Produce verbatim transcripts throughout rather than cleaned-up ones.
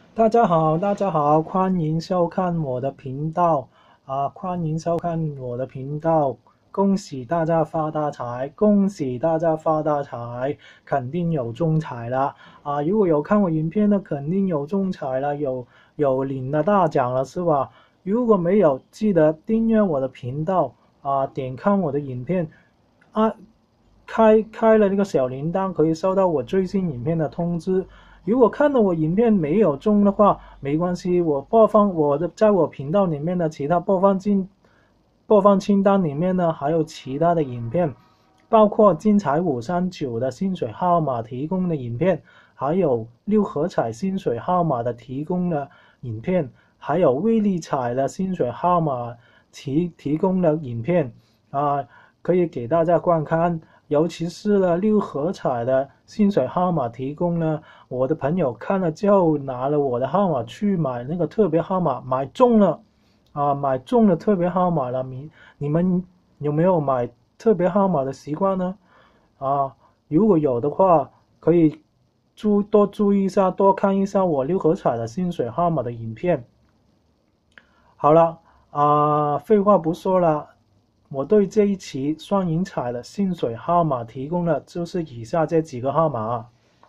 大家好，大家好，欢迎收看我的频道啊！欢迎收看我的频道，恭喜大家发大财，恭喜大家发大财，肯定有中彩了啊！如果有看我影片的，肯定有中彩了，有有领了大奖了，是吧？如果没有，记得订阅我的频道啊，点看我的影片，啊，开开了那个小铃铛，可以收到我最新影片的通知。如果看到我影片没有中的话，没关系，我播放我的在我频道里面的其他播放清播放清单里面呢，还有其他的影片，包括精彩五三九的薪水号码提供的影片，还有六合彩薪水号码的提供的影片，还有威力彩的薪水号码提提供的影片啊，可以给大家观看。尤其是呢六合彩的薪水号码提供呢，我的朋友看了之后拿了我的号码去买那个特别号码，买中了啊，买中了特别号码了。你你们有没有买特别号码的习惯呢？啊，如果有的话，可以注多注意一下，多看一下我六合彩的薪水号码的影片。好了啊，废话不说了。我对这一期双赢彩的薪水号码提供的就是以下这几个号码。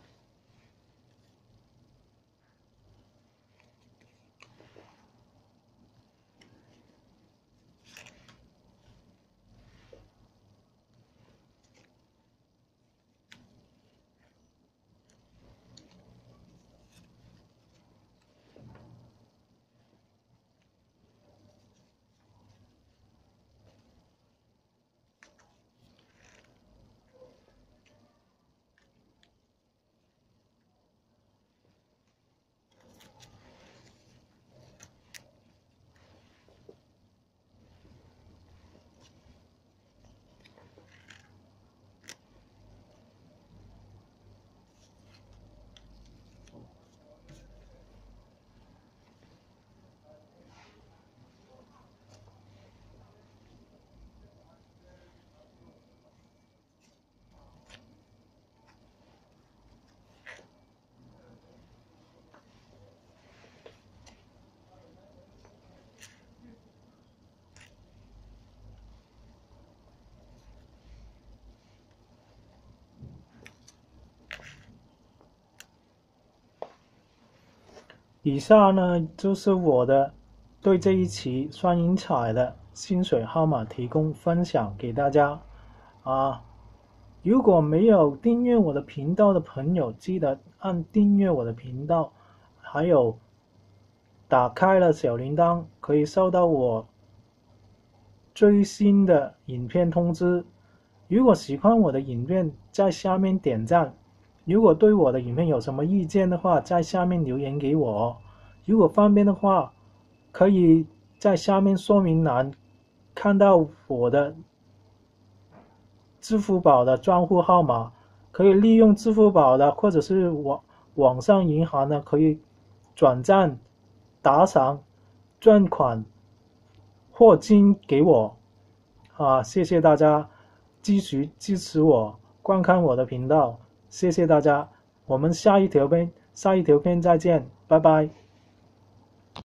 以下呢就是我的对这一期双赢彩的薪水号码提供分享给大家啊。如果没有订阅我的频道的朋友，记得按订阅我的频道，还有打开了小铃铛，可以收到我最新的影片通知。如果喜欢我的影片，在下面点赞。如果对我的影片有什么意见的话，在下面留言给我。如果方便的话，可以在下面说明栏看到我的支付宝的账户号码，可以利用支付宝的或者是网网上银行的，可以转账、打赏、赚款或金给我啊！谢谢大家继续支持我，观看我的频道，谢谢大家，我们下一条片下一条片再见，拜拜。